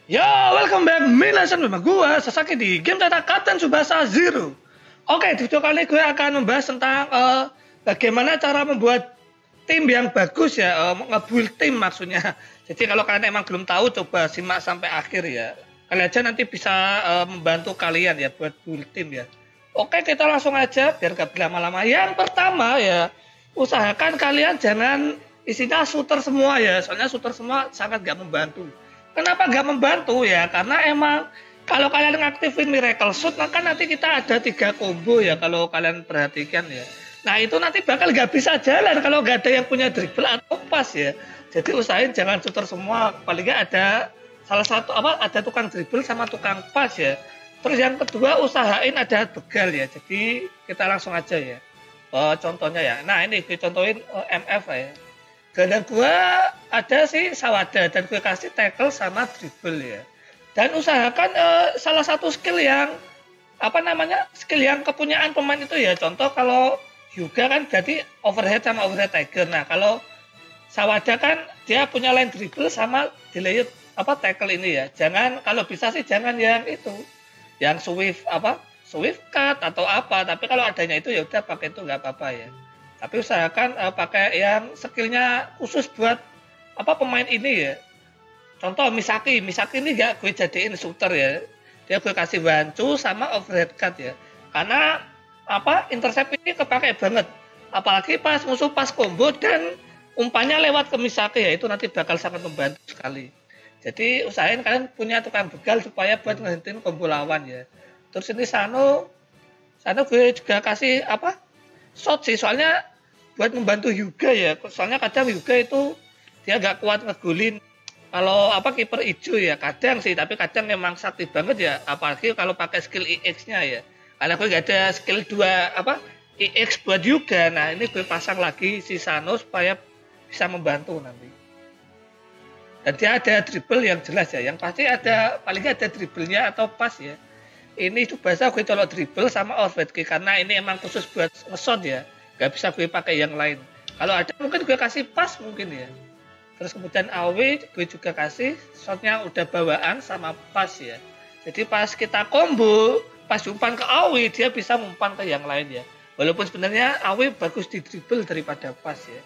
Yo, welcome back Minasan sama gua Sasaki di game Tata Kapten Tsubasa Zero. Oke, di video kali gue akan membahas tentang bagaimana cara membuat tim yang bagus ya, nge-build tim maksudnya. Jadi kalau kalian emang belum tahu, coba simak sampai akhir ya. Kalian aja nanti bisa membantu kalian ya buat build tim ya. Oke, kita langsung aja biar gak berlama-lama. Yang pertama ya, usahakan kalian jangan isinya shooter semua ya, soalnya shooter semua sangat gak membantu. Kenapa nggak membantu ya? Karena emang kalau kalian ngaktifin Miracle Shoot, maka nanti kita ada 3 combo ya kalau kalian perhatikan ya. Nah itu nanti bakal nggak bisa jalan kalau nggak ada yang punya dribble atau pas ya. Jadi usahain jangan shooter semua, paling nggak ada salah satu ada tukang dribble sama tukang pas ya. Terus yang kedua usahain ada begal ya. Jadi kita langsung aja ya. Contohnya ya. Nah ini gue contohin MF lah ya. Ganda gua ada sih Sawada dan gue kasih tackle sama dribble ya. Dan usahakan salah satu skill yang skill yang kepunyaan pemain itu ya. Contoh kalau Hyuga kan berarti overhead sama overhead tiger. Nah kalau Sawada kan dia punya line dribble sama delayed tackle ini ya. Jangan kalau bisa sih jangan yang itu, yang swift cut atau apa. Tapi kalau adanya itu ya udah pakai itu nggak apa-apa ya. Tapi usahakan pakai yang skillnya khusus buat pemain ini ya. Contoh Misaki ini gak gue jadiin shooter ya. Dia gue kasih bancu sama overhead cut ya. Karena intercept ini kepake banget. Apalagi pas musuh pas combo dan umpannya lewat ke Misaki ya, itu nanti bakal sangat membantu sekali. Jadi usahain kalian punya tukang begal supaya buat ngehentiin combo lawan ya. Terus ini Sano gue juga kasih shot sih, soalnya buat membantu Hyuga ya. Soalnya kadang Hyuga itu dia gak kuat ngegulin kalau kiper hijau ya, kadang sih, tapi kadang memang sakti banget ya, apalagi kalau pakai skill EX-nya ya. Karena gue gak ada skill 2 EX buat Hyuga. Nah, ini gue pasang lagi si Sano supaya bisa membantu nanti. Dan dia ada dribble yang jelas ya, yang pasti ada paling ada dribblenya atau pas ya. Ini itu bahasa gue colok dribble sama overhead kick karena ini emang khusus buat nge-shot ya. Gak bisa gue pakai yang lain. Kalau ada mungkin gue kasih pas mungkin ya. Terus kemudian AW gue juga kasih shotnya udah bawaan sama pas ya. Jadi pas kita combo, pas umpan ke AW dia bisa umpan ke yang lain ya. Walaupun sebenarnya AW bagus di dribble daripada pas ya.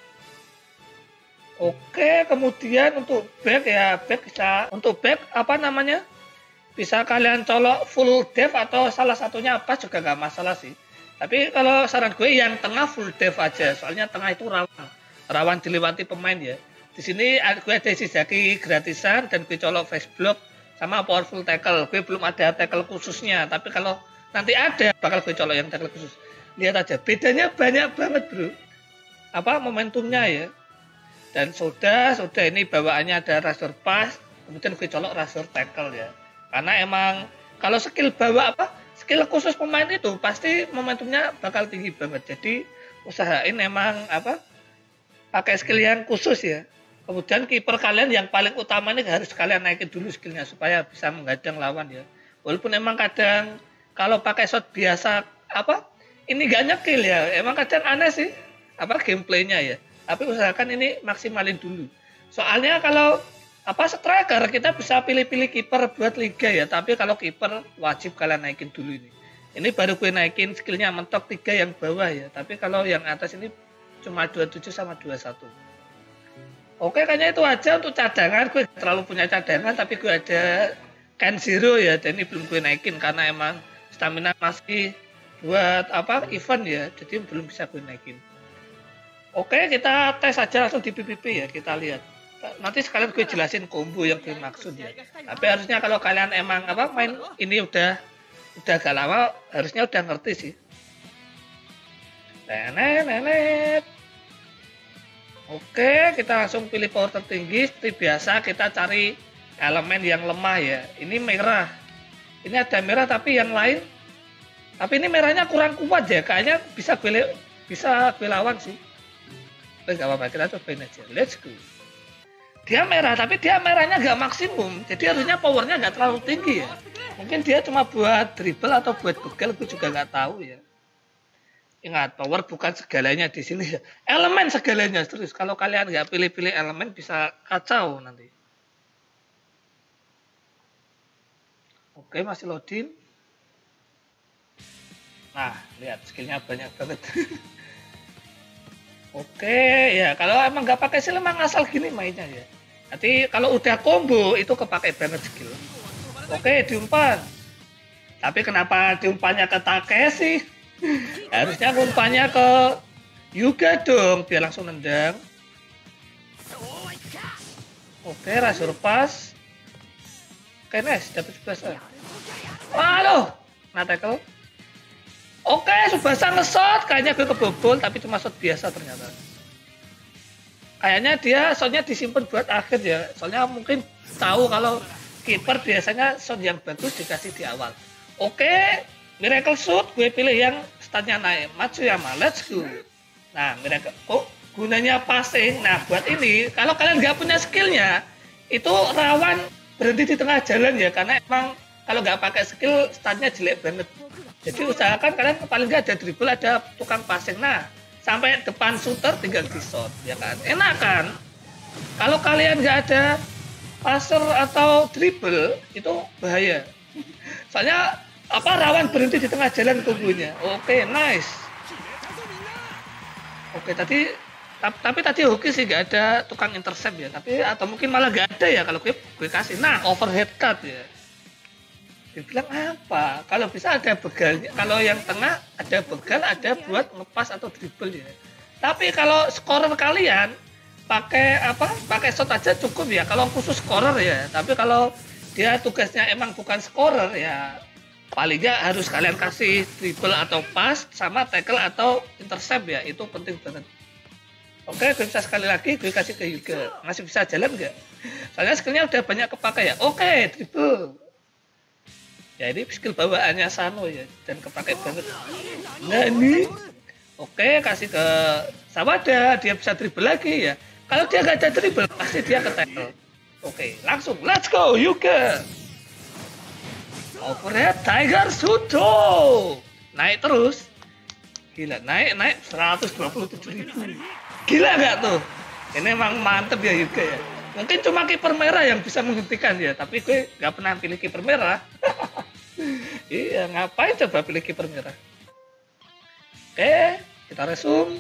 Oke, kemudian untuk back ya, back bisa untuk back bisa kalian colok full dev atau salah satunya apa juga nggak masalah sih. Tapi kalau saran gue yang tengah full dev aja, soalnya tengah itu rawan dilewati pemain ya. Di sini gue ada Shizaki gratisan dan gue colok face block sama powerful tackle. Gue belum ada tackle khususnya, tapi kalau nanti ada bakal gue colok yang tackle khusus. Lihat aja, bedanya banyak banget bro. Momentumnya ya. Dan sudah ini bawaannya ada razor pass, kemudian gue colok razor tackle ya. Karena emang kalau skill skill khusus pemain itu pasti momentumnya bakal tinggi banget. Jadi usahain emang pakai skill yang khusus ya. Kemudian kiper kalian yang paling utama ini harus kalian naikin dulu skillnya supaya bisa menghadang lawan ya. Walaupun emang kadang kalau pakai shot biasa ini gak nyekil ya. Emang kadang aneh sih gameplaynya ya. Tapi usahakan ini maksimalin dulu. Soalnya kalau striker kita bisa pilih-pilih kiper buat liga ya, tapi kalau kiper wajib kalian naikin dulu ini. Ini baru gue naikin skillnya mentok 3 yang bawah ya, tapi kalau yang atas ini cuma 27 sama 21. Oke, kayaknya itu aja untuk cadangan. Gue gak terlalu punya cadangan, tapi gue ada Ken Zero ya, dan ini belum gue naikin karena emang stamina masih buat event ya, jadi belum bisa gue naikin. Oke, kita tes aja langsung di PVP ya, kita lihat. Nanti sekalian gue jelasin combo yang gue maksud ya. Tapi harusnya kalau kalian emang main ini udah agak lama, harusnya udah ngerti sih. Nenet. Oke, kita langsung pilih power tertinggi. Seperti biasa kita cari elemen yang lemah ya. Ini merah. Ini ada merah tapi yang lain. Tapi ini merahnya kurang kuat ya. Kayaknya bisa gue lawan sih. Gak apa-apa, kita cobain aja. Let's go. Dia merah, tapi dia merahnya gak maksimum. Jadi harusnya powernya gak terlalu tinggi ya. Mungkin dia cuma buat dribble atau buat begal, gue juga gak tahu ya. Ingat, power bukan segalanya di sini ya. Elemen segalanya terus. Kalau kalian gak pilih-pilih elemen bisa kacau nanti. Oke, masih loading. Nah, lihat skillnya banyak banget. Oke, ya kalau emang nggak pakai skill emang asal gini mainnya ya. Nanti kalau udah combo itu kepake banget skill. Oke, diumpan. Tapi kenapa diumpannya ke Takeshi? Harusnya umpannya ke Yuga dong, biar langsung nendang. Oke, rasur pas. Oke, nice, dapat Subasa. Waduh, nah tackle. Oke, Subasa nge-shot. Kayaknya gue kebobol, tapi cuma shot biasa ternyata. Kayaknya dia shotnya disimpan buat akhir ya. Soalnya mungkin tahu kalau kiper biasanya shot yang bagus dikasih di awal. Oke, Miracle Shoot. Gue pilih yang statnya naik. Matsuyama, let's go. Nah, Miracle. Oh, gunanya passing. Nah, buat ini, kalau kalian nggak punya skillnya, itu rawan berhenti di tengah jalan ya. Karena emang kalau nggak pakai skill, statnya jelek banget. Jadi usahakan kalian paling nggak ada dribble, ada tukang passing. Nah, sampai depan shooter tinggal di shot, ya kan? Enak kan? Kalau kalian nggak ada passer atau dribble, itu bahaya. Soalnya apa rawan berhenti di tengah jalan tunggunya. Oke, nice. Oke, tapi tadi oke sih nggak ada tukang intercept ya. Tapi atau mungkin malah nggak ada ya kalau gue kasih. Nah, overhead cut ya. Dibilang apa? Kalau bisa ada begalnya. Kalau yang tengah ada begal, ada buat ngepas atau dribble ya. Tapi kalau scorer kalian pakai apa? Pakai shot aja cukup ya. Kalau khusus scorer ya. Tapi kalau dia tugasnya emang bukan scorer ya, paling nggak harus kalian kasih dribble atau pass sama tackle atau intercept ya. Itu penting banget. Oke, gue bisa sekali lagi gue kasih ke Yuga. Masih bisa jalan nggak? Soalnya skillnya udah banyak kepakai ya. Oke, dribble. Ya ini skill bawaannya Sano ya, dan kepake banget. Nah ini, oke kasih ke Sawada, dia bisa dribble lagi ya. Kalau dia gak ada dribble, pasti dia ke tackle. Oke, langsung let's go Yuga. Overhead Tiger Sudo. Naik terus. Gila, naik 127.000. Gila gak tuh? Ini emang mantep ya Yuga ya. Mungkin cuma kiper merah yang bisa menghentikan ya, tapi gue gak pernah pilih kiper merah. Iya, ngapain coba pilih kiper merah? Oke, kita resume.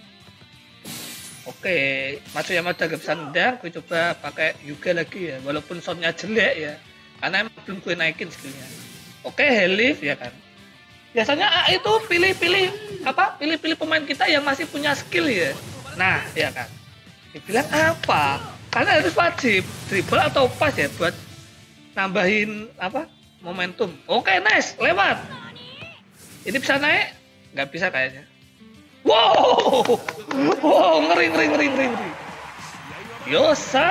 Oke, Matsuyama udah gak bisa nendang, gue coba pakai Yuga lagi ya, walaupun shotnya jelek ya, karena emang belum gue naikin skillnya. Oke, Helif ya kan. Biasanya itu pilih-pilih pemain kita yang masih punya skill ya. Nah, ya kan. Dibilang apa? Karena harus wajib dribble atau pass ya buat nambahin apa? Momentum. Oke, nice, lewat. Ini bisa naik? Nggak bisa kayaknya. Wow, ngeri. Yosa.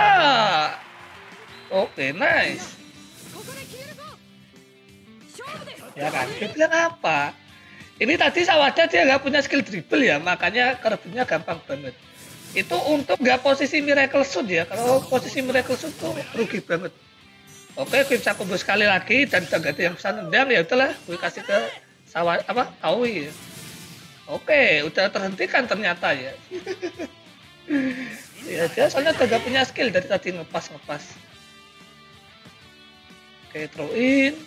Oke, nice. Ya kan, dia bilang apa? Ini tadi Sawada dia nggak punya skill dribble ya, makanya kerebutnya gampang banget. Itu untuk nggak posisi Miracle Shoot ya. Kalau posisi Miracle Shoot tuh rugi banget. Oke, gue bisa combo sekali lagi dan udah gak ada yang bisa nendang ya udahlah, gue kasih ke Aoi ya. Oke, udah terhentikan ternyata ya. Ya dia soalnya udah gak punya skill dari tadi ngepas. Oke, throw in.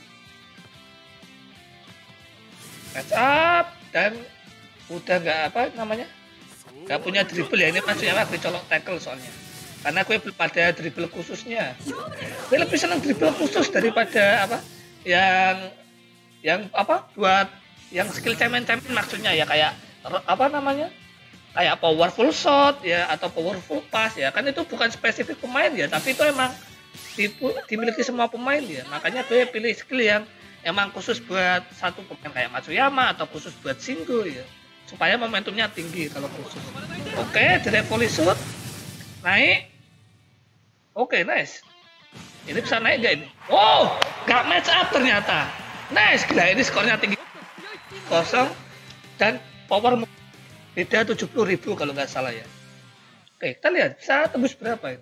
Catch up dan udah gak punya dribble ya, ini maksudnya gue colok tackle soalnya. Karena gue belum ada dribble khususnya. Gue lebih senang dribble khusus daripada yang buat yang skill cemen-cemen maksudnya ya, kayak kayak powerful shot ya atau powerful pass ya, kan itu bukan spesifik pemain ya, tapi itu emang dimiliki semua pemain ya. Makanya gue pilih skill yang emang khusus buat satu pemain kayak Matsuyama atau khusus buat Shingo ya, supaya momentumnya tinggi kalau khusus. Oke, direct volley shoot. Naik. Oke, nice. Ini bisa naik gak ini? Wow, gak match up ternyata. Nice, gila ini skornya tinggi. Kosong dan power beda 70.000 kalau nggak salah ya. Oke, kita lihat bisa tembus berapa ini.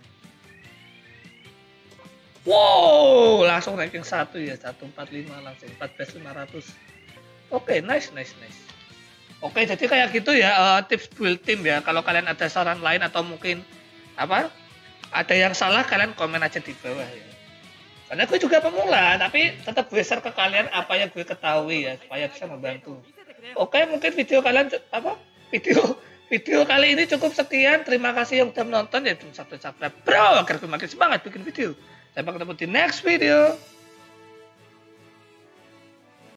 Wow, langsung ranking 1 ya, 145 langsung 14.500. Oke, nice. Oke, jadi kayak gitu ya tips build team ya. Kalau kalian ada saran lain atau mungkin ada yang salah, kalian komen aja di bawah ya. Karena gue juga pemula, tapi tetap gue share ke kalian apa yang gue ketahui ya, supaya bisa membantu. Oke, mungkin video kalian video video kali ini cukup sekian. Terima kasih yang sudah menonton ya, subscribe bro, agar gue makin semangat bikin video. Sampai ketemu di next video.